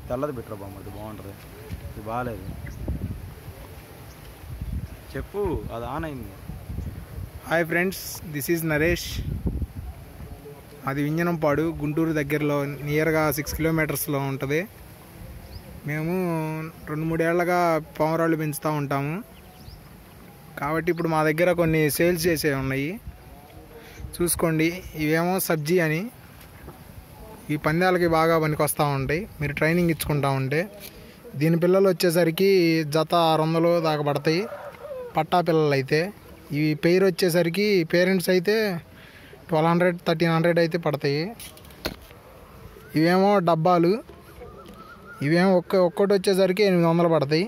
తెల్లది పెట్టరా బొమ్మ, ఇది బాగుంటుంది. ఇది బాగాలేదు చెప్పు, అది ఆన్ అయింది. Hi friends, this is Naresh. అది వింజనంపాడు, గుంటూరు దగ్గరలో, నియర్గా 6 కిలోమీటర్స్లో ఉంటుంది. మేము 2-3 ఏళ్ళగా పావురాళ్ళు పెంచుతూ ఉంటాము. కాబట్టి ఇప్పుడు మా దగ్గర కొన్ని సేల్స్ చేసేవి ఉన్నాయి, చూసుకోండి. ఇవేమో సబ్జీ అని, ఈ పందాలకి బాగా పనికొస్తూ ఉంటాయి మీరు ట్రైనింగ్ ఇచ్చుకుంటూ ఉంటే. దీని పిల్లలు వచ్చేసరికి జత 600 దాకా పడతాయి పట్టా పిల్లలు అయితే. ఇవి పేరు వచ్చేసరికి పేరెంట్స్ అయితే 1200-1300 అయితే పడతాయి. ఇవేమో డబ్బాలు, ఇవేమో ఒక్కటి వచ్చేసరికి 800 పడతాయి.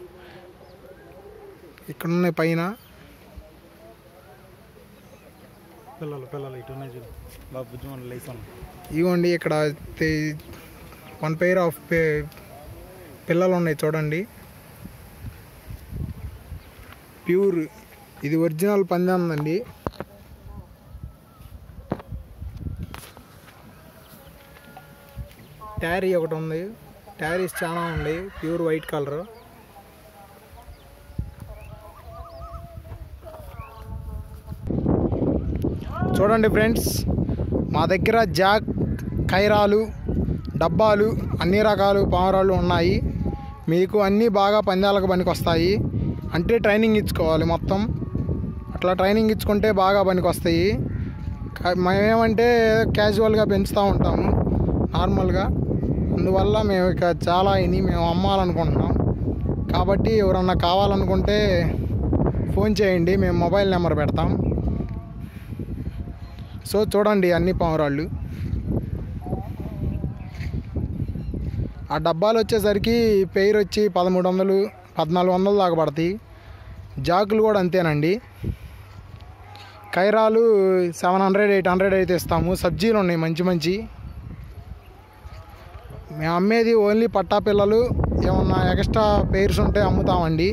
ఇక్కడ ఉన్నాయి పైన పిల్లలు ఇటు ఉన్నాయి చూడు బాబు, లేసాను. ఇవ్వండి, ఇక్కడ 1 పెయిర్ ఆఫ్ పిల్లలు ఉన్నాయి చూడండి. ప్యూర్, ఇది ఒరిజినల్ పందెం అండి. ట్యారీ ఒకటి ఉంది, ట్యారీస్ చాలా ఉన్నాయి, ప్యూర్ వైట్ కలర్. చూడండి ఫ్రెండ్స్, మా దగ్గర జాక్, కైరాలు, డబ్బాలు, అన్ని రకాలు పావురాళ్ళు ఉన్నాయి. మీకు అన్నీ బాగా పందాలకు పనికొస్తాయి. అంటే ట్రైనింగ్ ఇచ్చుకోవాలి మొత్తం. అట్లా ట్రైనింగ్ ఇచ్చుకుంటే బాగా పనికొస్తాయి. మేమేమంటే క్యాజువల్గా పెంచుతూ ఉంటాము నార్మల్గా. అందువల్ల మేము ఇక చాలా మేము అమ్మాలనుకుంటున్నాం. కాబట్టి ఎవరన్నా కావాలనుకుంటే ఫోన్ చేయండి, మేము మొబైల్ నెంబర్ పెడతాం. సో చూడండి అన్ని పావురాళ్ళు. ఆ డబ్బాలు వచ్చేసరికి పెయిర్ వచ్చి 1300-1400 దాకా పడతాయి. జాకులు కూడా అంతేనండి. కైరాలు 700-800 అయితే ఇస్తాము. సబ్జీలు ఉన్నాయి మంచి. మేము అమ్మేది ఓన్లీ పట్టా పిల్లలు, ఏమన్నా ఎక్స్ట్రా పెయిర్స్ ఉంటే అమ్ముతామండి.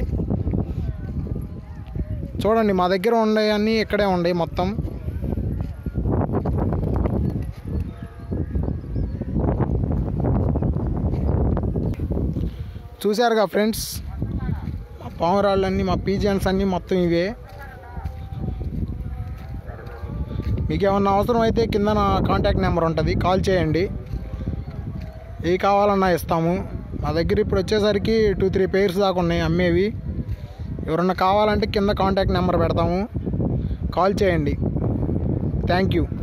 చూడండి, మా దగ్గర ఉండేవన్నీ ఇక్కడే ఉన్నాయి మొత్తం. చూశారుగా ఫ్రెండ్స్, మా పావురాళ్ళన్నీ, మా పీజియన్స్ అన్నీ మొత్తం ఇవే. మీకు ఏమన్నా అవసరం అయితే కింద నా కాంటాక్ట్ నెంబర్ ఉంటుంది, కాల్ చేయండి. ఏ కావాలన్నా ఇస్తాము. మా దగ్గర ఇప్పుడు వచ్చేసరికి 2-3 పెయిర్స్ దాకా ఉన్నాయి అమ్మేవి. ఎవరన్నా కావాలంటే కింద కాంటాక్ట్ నెంబర్ పెడతాము, కాల్ చేయండి. Thank you.